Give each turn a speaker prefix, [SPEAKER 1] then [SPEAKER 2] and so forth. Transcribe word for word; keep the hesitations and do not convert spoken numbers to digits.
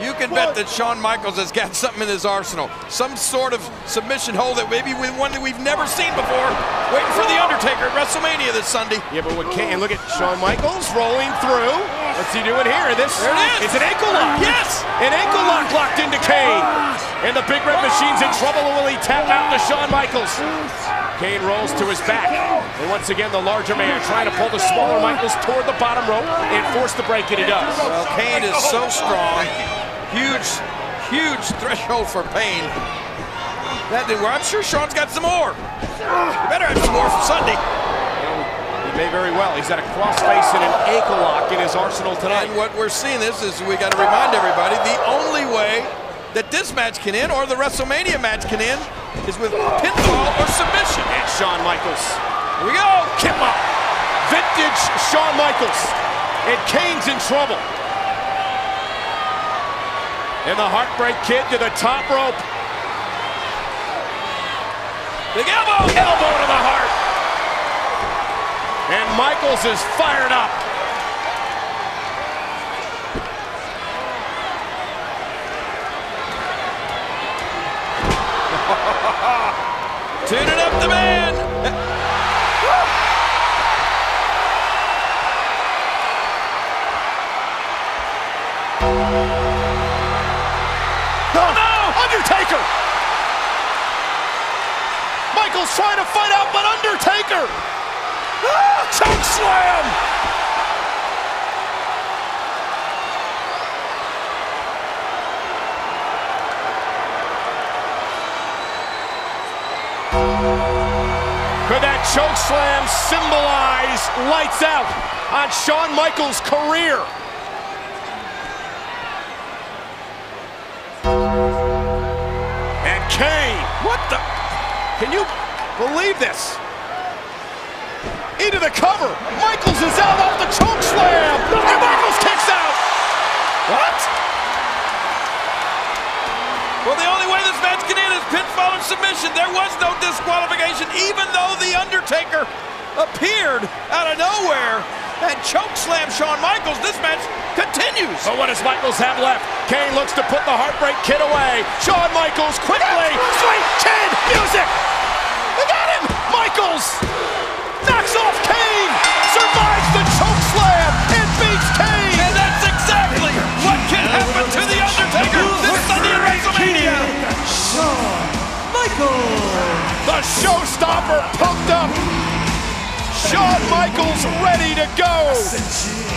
[SPEAKER 1] You can bet that Shawn Michaels has got something in his arsenal. Some sort of submission hold that maybe with one that we've never seen before. Waiting for The Undertaker at WrestleMania this Sunday.
[SPEAKER 2] Yeah, but with Kane, look at Shawn Michaels rolling through. What's he doing here? This,
[SPEAKER 1] there it is.
[SPEAKER 2] It's an ankle lock.
[SPEAKER 1] Yes.
[SPEAKER 2] An ankle lock locked into Kane. And the Big Red Machine's in trouble. Will he tap out to Shawn Michaels? Kane rolls to his back. And once again, the larger man trying to pull the smaller Michaels toward the bottom rope and force the break, and he does.
[SPEAKER 1] Well, Kane is so strong. Huge, huge threshold for pain. That didn't work. I'm sure Shawn's got some more. You better have some more for Sunday.
[SPEAKER 2] He may very well. He's got a crossface and an ankle lock in his arsenal tonight.
[SPEAKER 1] And what we're seeing this is we got to remind everybody the only way that this match can end or the WrestleMania match can end is with pinfall or submission.
[SPEAKER 2] And Shawn Michaels.
[SPEAKER 1] Here we go.
[SPEAKER 2] Kick up. Vintage Shawn Michaels. And Kane's in trouble. And the Heartbreak Kid to the top rope.
[SPEAKER 1] Big elbow.
[SPEAKER 2] Elbow to the heart. And Michaels is fired up.
[SPEAKER 1] Tuning up the man.
[SPEAKER 2] Oh no! Undertaker! Michaels trying to fight out, but Undertaker! Ah, choke slam! Could that choke slam symbolize lights out on Shawn Michaels' career? And Kane, what the? Can you believe this? Into the cover. Michaels is out off the choke slam. And Michaels kicks out. What?
[SPEAKER 1] Well, the only way this match can end is pinfall and submission. There was no disqualification, even though The Undertaker appeared out of nowhere and choke slam Shawn Michaels. This match continues.
[SPEAKER 2] But what does Michaels have left? Kane looks to put the Heartbreak Kid away. Shawn Michaels quickly. Sweet Kid music. They got him. Michaels knocks off Kane. Survives the choke slam and beats Kane.
[SPEAKER 1] And that's exactly what can happen to The Undertaker this Sunday at WrestleMania.
[SPEAKER 3] Shawn Michaels.
[SPEAKER 2] The showstopper pumped up. Shawn Michaels ready to go.